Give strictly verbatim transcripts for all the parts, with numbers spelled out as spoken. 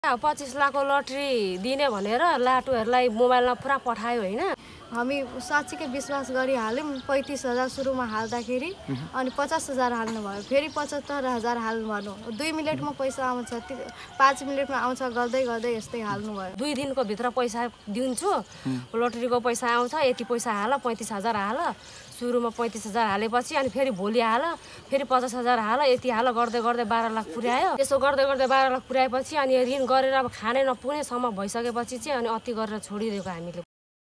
पच्चीस लाखको लटरी दिने भनेर लाटुहरूलाई मोबाइलमा पुरा पठायो हैन। हामी साँच्चीकै विश्वास गरिहाल्यौँ। पैँतिस हजार सुरुमा हाल्दाखेरि अनि पचास हजार हाल्नु भयो, फेरि पचहत्तर हजार हाल्नु भन्नु, दुई मिनटमा पैसा आउँछ, पाँच मिनटमा आउँछ गर्दै गर्दै यस्तै हाल्नु भयो। दुई दिनको भित्र पैसा दिन्छु, लटरीको पैसा आउँछ, यति पैसा हाल, पैँतिस हजार हाल, सुरुमा पैँतिस हजार हालेपछि अनि फेरि भोलि हाल, फेरि पचास हजार हाल, यति हाल गर्दै गर्दै बाह्र लाख पुर्यायो। यसो गर्दै गर्दै बाह्र लाख पुर्याएपछि अनि ऋण गरेर अब खानै नपुग्नेसम्म भइसकेपछि चाहिँ अनि अति गरेर छोडिदिएको हामीले।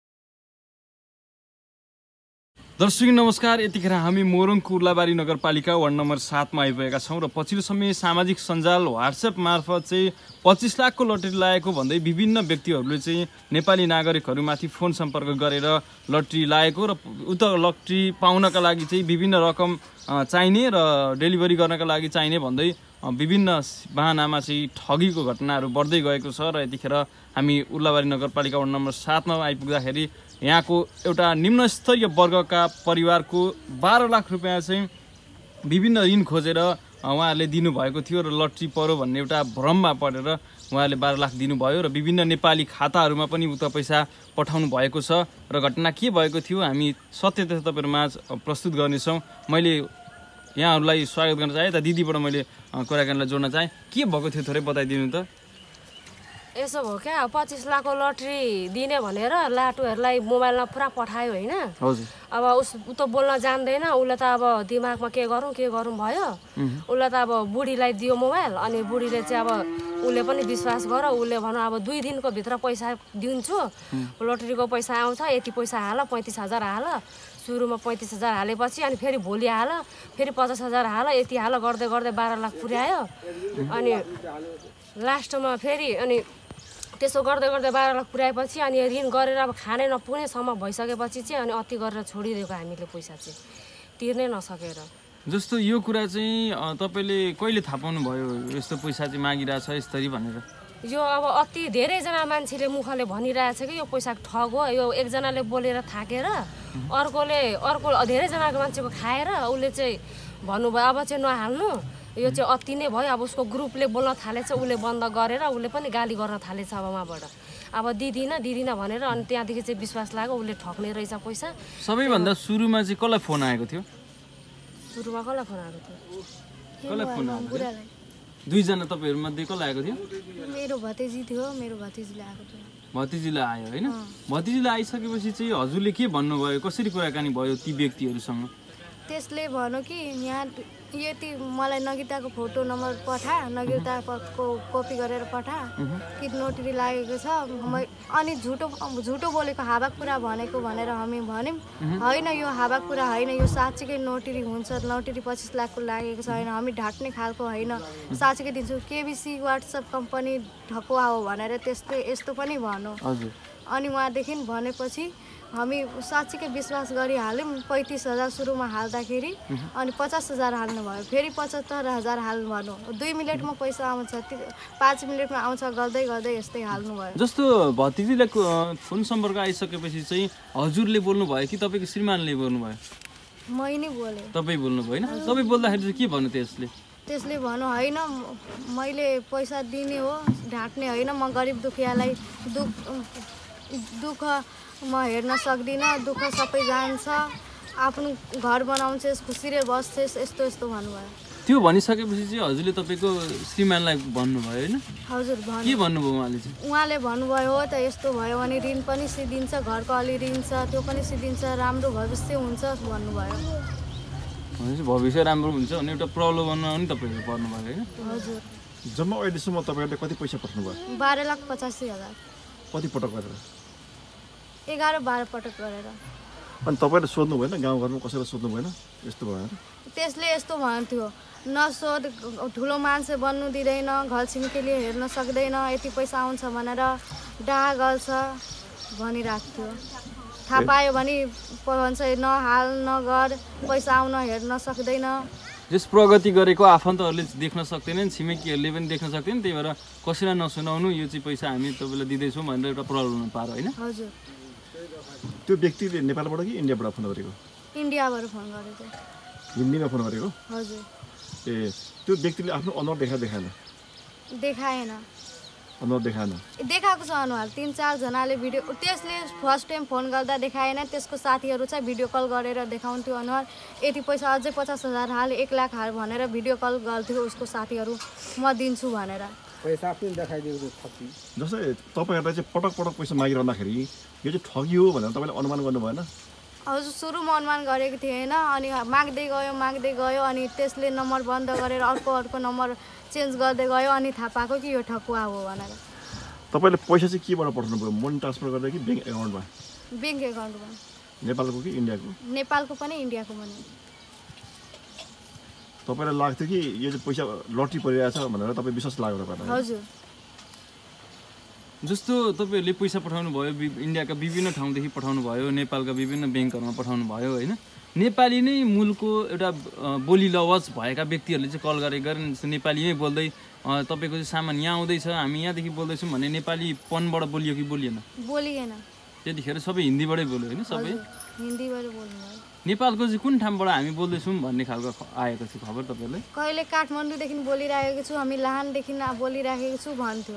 दर्शक नमस्कार, यतिखेर हामी मोरङको उर्लाबारी नगरपालिका वार्ड नम्बर सातमा आइपुगेका छौँ र पछिल्लो समय सामाजिक सञ्जाल व्हाट्सएप मार्फत चाहिँ पच्चिस लाखको लटरी लागेको भन्दै विभिन्न व्यक्तिहरूले चाहिँ नेपाली नागरिकहरूमाथि फोन सम्पर्क गरेर लटरी लागेको र उक्त लटरी पाउनका लागि चाहिँ विभिन्न रकम चाहिने र डेलिभरी गर्नका लागि चाहिने भन्दै विभिन्न बहानामा चाहिँ ठगीको घटनाहरू बढ्दै गएको छ। र यतिखेर हामी उर्लाबारी नगरपालिका वार्ड नम्बर सातमा आइपुग्दाखेरि यहाँको एउटा निम्न स्तरीय वर्गका परिवारको बाह्र लाख रुपियाँ चाहिँ विभिन्न ऋण खोजेर उहाँहरूले दिनुभएको थियो र लटरी पर्यो भन्ने एउटा भ्रममा परेर उहाँहरूले बाह्र लाख दिनुभयो र विभिन्न नेपाली खाताहरूमा पनि उक्त पैसा पठाउनु भएको छ। र घटना के भएको थियो हामी सत्य तथ्य तपाईँहरूमाझ प्रस्तुत गर्नेछौँ। मैले यहाँहरूलाई स्वागत गर्न चाहेँ। त दिदीबाट मैले कुराकानीलाई जोड्न चाहेँ, के भएको थियो थोरै बताइदिनु त। यसो भयो क्या, पच्चिस लाखको लटरी दिने भनेर लाटुहरूलाई मोबाइलमा पुरा पठायो हैन। हजुर। अब उस उ त बोल्न जान्दैन, उसले त अब दिमागमा के गरौँ के गरौँ भयो। उसले त अब बुढीलाई दियो मोबाइल, अनि बुढीले चाहिँ अब उसले पनि विश्वास गर, उसले भन अब दुई दिनको भित्र पैसा दिन्छु, लटरीको पैसा आउँछ, यति पैसा हाल, पैँतिस हजार हाल, सुरुमा पैँतिस हजार हालेपछि अनि फेरि भोलि हाल, फेरि पचास हजार हाल, यति हाल गर्दै गर्दै बाह्र लाख पुर्यायो। अनि लास्टमा फेरि अनि त्यसो गर्दै गर्दै बाह्र लाख पुर्याएपछि अनि ऋण गरेर अब खानै नपुग्नेसम्म भइसकेपछि चाहिँ अनि अति गरेर छोडिदिएको हामीले पैसा चाहिँ तिर्नै नसकेर। जस्तो यो कुरा चाहिँ तपाईँले कहिले थाहा पाउनु भयो यस्तो पैसा चाहिँ मागिरहेछ यसरी भनेर? यो अब अति धेरैजना मान्छेले मुखले भनिरहेछ कि यो पैसा ठग हो, यो एकजनाले बोलेर थाकेर अर्कोले अर्को धेरैजनाको मान्छेको खाएर उसले चाहिँ भन्नुभयो अब चाहिँ नहाल्नु, यो चाहिँ अति नै भयो। अब उसको ग्रुपले बोल्न थालेछ, उसले बन्द गरेर उसले पनि गाली गर्न थालेछ अब उहाँबाट, अब दिदिनँ दिदिनँ भनेर। अनि त्यहाँदेखि चाहिँ विश्वास लाग्यो उसले ठग्ने रहेछ पैसा। सबैभन्दा सुरुमा चाहिँ कसलाई फोन आएको थियो? सुरुमा कसलाई फोन आएको थियो? कसलाई फोन आएको थियो? दुईजना तपाईँहरूमध्ये कसलाई आएको थियो? मेरो भतिजी थियो, मेरो भतिजीले आएको थियो। भतिजीलाई आयो होइन? भतिजीलाई आइसकेपछि चाहिँ हजुरले के भन्नुभयो, कसरी कुराकानी भयो ती व्यक्तिहरूसँग? त्यसले भन्यो कि यहाँ यति मलाई नगिताको फोटो नम्बर पठा, नगिताको कपी गरेर पठा कि नोटरी लागेको छ। अनि झुटो झुटो बोलेको हावाक कुरा भनेको भनेर हामी भन्यौँ। होइन यो हावाक कुरा होइन, यो साँच्चीकै नोटरी हुन्छ, नोटरी पच्चिस लाखको लागेको छ होइन, हामी ढाट्ने खालको होइन, साँच्चीकै दिन्छु। केबिसी वाट्सएप कम्पनी ढकुवा हो भनेर त्यस्तै यस्तो पनि भन्यो। अनि उहाँदेखि भनेपछि हामी साँच्चीकै विश्वास गरिहाल्यौँ। पैँतिस हजार सुरुमा हाल्दाखेरि अनि पचास हजार हाल्नु भयो, फेरि पचहत्तर हजार हाल्नु भन्नु, दुई मिनटमा पैसा आउँछ, पाँच मिनटमा आउँछ गर्दै गर्दै यस्तै हाल्नु भयो। जस्तो भतिजीलाई फोन सम्पर्क आइसकेपछि चाहिँ हजुरले बोल्नु भयो कि तपाईँको श्रीमानले बोल्नु भयो? मै नै बोलेँ। तपाईँ बोल्नु भयो होइन? तपाईँ बोल्दाखेरि चाहिँ के भन्नु त्यसले? त्यसले भन्नु होइन मैले पैसा दिने हो, ढाँट्ने होइन, म गरिब दुखियालाई दुख दुःख म हेर्न सक्दिनँ, दुःख सबै जान्छ, आफ्नो घर बनाउँछेस्, खुसीले बस्छेस्, यस्तो यस्तो भन्नुभयो। त्यो भनिसकेपछि चाहिँ हजुरले तपाईँको श्रीमानलाई भन्नुभयो होइन? हजुर भन्नु। के भन्नुभयो उहाँले चाहिँ? उहाँले भन्नुभयो हो त यस्तो भयो भने ऋण पनि सिद्धिन्छ, घरको अलि ऋण छ त्यो पनि सिद्धिन्छ, राम्रो भविष्य हुन्छ भन्नुभयो। भनेपछि भविष्य राम्रो हुन्छ भने एउटा प्रलोभनमा पनि तपाईँहरू पर्नुभयो होइन? हजुर। जम्मा अहिलेसम्म तपाईँहरूले कति पैसा पठाउनुभयो? बाह्र लाख पचासी हजार। कति पटक गरेर? एघार बाह्र पटक गरेर। अनि तपाईँले सोध्नु भएन गाउँघरमा कसैलाई सोध्नु भएन यस्तो भयो? त्यसले यस्तो भन्थ्यो, नसोध, ठुलो मान्छे बन्नु दिँदैन, घर छिमेकीले हेर्न सक्दैन, यति पैसा आउँछ भनेर डाहा गर्छ भनिरहेको थियो। थाहा पायो भने भन्छ नहाल नगर, पैसा आउन हेर्न सक्दैन। जस प्रगति गरेको आफन्तहरूले देख्न सक्दैनन्, छिमेकीहरूले पनि देख्न सक्दैनन्, त्यही भएर कसैलाई नसुनाउनु, यो चाहिँ पैसा हामी तपाईँलाई दिँदैछौँ भनेर एउटा प्रलोभन पार होइन? हजुर। त्यो व्यक्तिले नेपालबाट कि इन्डियाबाट फोन गरेको? इन्डियाबाट फोन गरेको। हिन्दीमा फोन गरेको? हजुर। ए त्यो व्यक्तिले आफ्नो अनुहार देखा देखाएन? देखाएन। अनुहार देखाएन देखाएको छ अनुहार तिन चारजनाले भिडियो त्यसले फर्स्ट टाइम फोन गर्दा देखाएन त्यसको साथीहरू चाहिँ भिडियो कल गरेर देखाउँथ्यो अनुहार यति पैसा अझै पचास हजार हाल एक लाख हाल भनेर भिडियो कल गर्थ्यो उसको साथीहरू म दिन्छु भनेर पैसा पनि देखाइदिएको ठगी जस्तै तपाईँहरूलाई चाहिँ पटक पटक पैसा मागिरहँदाखेरि यो चाहिँ ठगी हो भनेर तपाईँले अनुमान गर्नु भएन हजुर सुरुमा अनुमान गरेको थिएन अनि माग्दै गयो माग्दै गयो अनि त्यसले नम्बर बन्द गरेर अर्को अर्को नम्बर चेन्ज गर्दै गयो अनि थाहा पाएको कि यो ठकुवा हो भनेर तपाईँले पैसा चाहिँ केबाट पठाउनु पऱ्यो मनी ट्रान्सफर गर्दा कि ब्याङ्क एकाउन्टमा ब्याङ्क एकाउन्टमा नेपालको कि इन्डियाको नेपालको पनि इन्डियाको पनि तपाईँलाई लाग्थ्यो कि यो चाहिँ पैसा लट्री परिरहेछ भनेर तपाईँ विश्वास लागेर पर्दा हजुर जस्तो तपाईँहरूले पैसा पठाउनु भयो इन्डियाका विभिन्न ठाउँदेखि पठाउनु भयो नेपालका विभिन्न ब्याङ्कहरूमा पठाउनु भयो होइन नेपाली नै मूलको एउटा बोली लवज भएका व्यक्तिहरूले चाहिँ कल गरेका नेपालीमै बोल्दै तपाईँको चाहिँ सामान यहाँ आउँदैछ हामी यहाँदेखि बोल्दैछौँ भने नेपाली पनबाट बोलियो कि बोलिएन बोलिएन त्यतिखेर सबै हिन्दीबाटै बोल्यो होइन सबै हिन्दीबाट बोल्नुभयो नेपालको चाहिँ कुन ठाउँबाट हामी बोल्दैछौँ भन्ने खालको आएको थियो खबर तपाईँलाई कहिले काठमाडौँदेखि बोलिरहेको छु हामी लाहानदेखि बोलिराखेको छु भन्थ्यो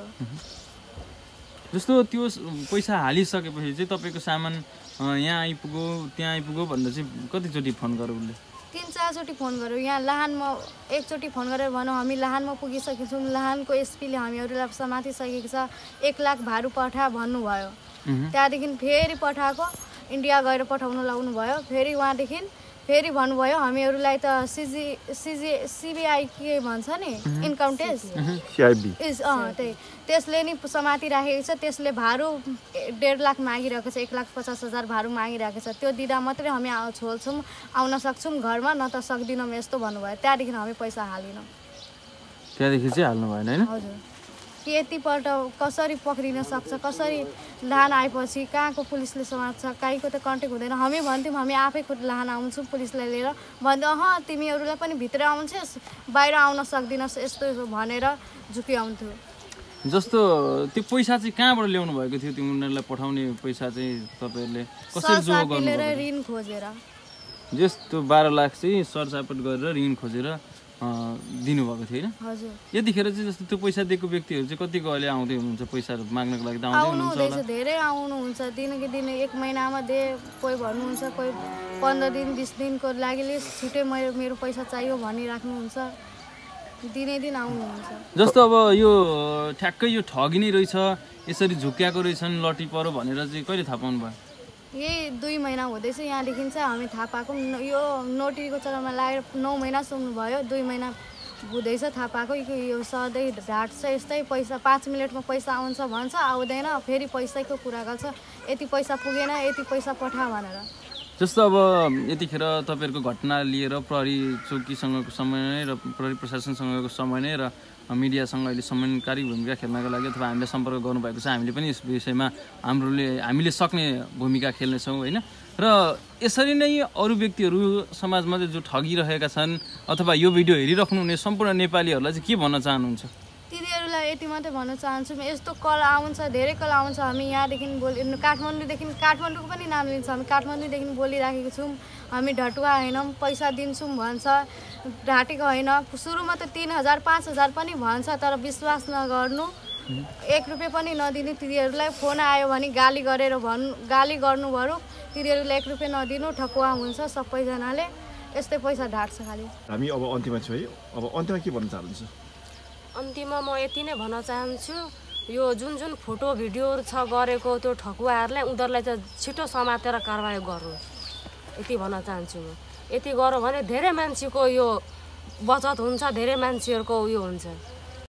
जस्तो त्यो पैसा हालिसकेपछि चाहिँ तपाईँको सामान यहाँ आइपुग्यो त्यहाँ आइपुग्यो भन्दा चाहिँ कतिचोटि फोन गर्यो उसले तिन चारचोटि फोन गर्यो यहाँ लाहानमा एकचोटि फोन गरेर भनौँ हामी लाहानमा पुगिसकेको छौँ लाहानको एसपीले हामीहरूलाई समातिसकेको छ एक लाख भाडु पठा भन्नुभयो त्यहाँदेखि फेरि पठाएको इन्डिया गएर पठाउन लाउनु भयो फेरि उहाँदेखि फेरि भन्नुभयो हामीहरूलाई त सिजी सिजी सिबिआई के भन्छ नि इन्कम ट्याक्स इज अँ त्यही त्यसले नि समातिराखेको छ त्यसले भाडु डेढ लाख मागिरहेको छ एक लाख पचास हजार भाडु मागिरहेको छ त्यो दिँदा मात्रै हामी छोड्छौँ आउन सक्छौँ घरमा न त सक्दिनौँ यस्तो भन्नुभयो त्यहाँदेखि हामी पैसा हालिनौँ त्यहाँदेखि चाहिँ हाल्नु भएन होइन हजुर कि यतिपल्ट कसरी पक्रिन सक्छ कसरी लाहान आएपछि कहाँको पुलिसले समात्छ काहीँको त कन्ट्याक्ट हुँदैन हामी भन्थ्यौँ हामी आफै खुद लाहान आउँछौँ पुलिसलाई लिएर भन्थ्यो अह तिमीहरूलाई पनि भित्र आउँछस् बाहिर आउन सक्दिनस् यस्तो भनेर झुकिआउँथ्यो जस्तो त्यो पैसा चाहिँ कहाँबाट ल्याउनु भएको थियो त्यो उनीहरूलाई पठाउने पैसा चाहिँ तपाईँहरूले कसरी जोड गर्नु ऋण खोजेर जस्तो बाह्र लाख चाहिँ सरसापट गरेर ऋण खोजेर दिनुभएको थियो होइन हजुर यतिखेर चाहिँ जस्तो त्यो पैसा दिएको व्यक्तिहरू चाहिँ कतिको अहिले आउँदै हुनुहुन्छ पैसाहरू माग्नको लागि त आउँदै हुनुहुन्छ होला धेरै आउनुहुन्छ दिनको दिन एक महिनामा दे कोही भन्नुहुन्छ कोही पन्ध्र दिन बिस दिनको लागि छिटै मेरो मेरो पैसा चाहियो भनिराख्नुहुन्छ दिनै दिन आउनुहुन्छ जस्तो अब यो ठ्याक्कै यो ठगी नै रहेछ यसरी झुक्क्याएको रहेछन् लटी परो भनेर चाहिँ कहिले थाहा पाउनु भयो यही दुई महिना हुँदैछ यहाँदेखि चाहिँ हामी थाहा पाएको यो नोटिरीको चक्करमा लागेर नौ महिनासम्म भयो दुई महिना हुँदैछ थाहा पाएको यो सधैँ ढाँट्छ यस्तै पैसा पाँच मिनटमा पैसा आउँछ भन्छ आउँदैन फेरि पैसाको कुरा गर्छ यति पैसा पुगेन यति पैसा पठा भनेर जस्तो अब यतिखेर तपाईँहरूको घटना लिएर प्रहरी चौकीसँगको समन्वय र प्रहरी प्रशासनसँगको समन्वय र मिडियासँग अहिले समन्वयकारी भूमिका खेल्नका लागि अथवा हामीले सम्पर्क गर्नुभएको छ हामीले पनि यस विषयमा हाम्रोले हामीले सक्ने भूमिका खेल्नेछौँ होइन र यसरी नै अरू व्यक्तिहरू समाजमा जो ठगिरहेका छन् अथवा यो भिडियो हेरिराख्नुहुने सम्पूर्ण नेपालीहरूलाई चाहिँ के भन्न चाहनुहुन्छ तिनीहरूलाई यति मात्रै भन्न चाहन्छु यस्तो कल आउँछ धेरै कल आउँछ हामी यहाँदेखि बोलि काठमाडौँदेखि काठमाडौँको पनि नाम लिन्छ हामी काठमाडौँदेखि बोलिराखेको छौँ हामी ढटुवा होइनौँ पैसा दिन्छौँ भन्छ ढाँटेको होइन सुरुमा त तिन हजार पाँच हजार पनि भन्छ तर विश्वास नगर्नु एक रुपियाँ पनि नदिनु तिनीहरूलाई फोन आयो भने गाली गरेर भन्नु गाली गर्नु पऱ्यो तिनीहरूलाई एक रुपियाँ नदिनु ठकुवा हुन्छ सबैजनाले यस्तै पैसा ढाँट्छ खालि हामी अब अन्त्यमा छु है अब अन्त्यमा के भन्न चाहनुहुन्छ अन्तिममा म यति नै भन्न चाहन्छु यो जुन जुन फोटो भिडियोहरू छ गरेको त्यो ठकुवाहरूलाई उनीहरूलाई चाहिँ छिटो समातेर कारवाही गर्नु यति भन्न चाहन्छु म यति गरौँ भने धेरै मान्छेको यो बचत हुन्छ धेरै मान्छेहरूको उयो हुन्छ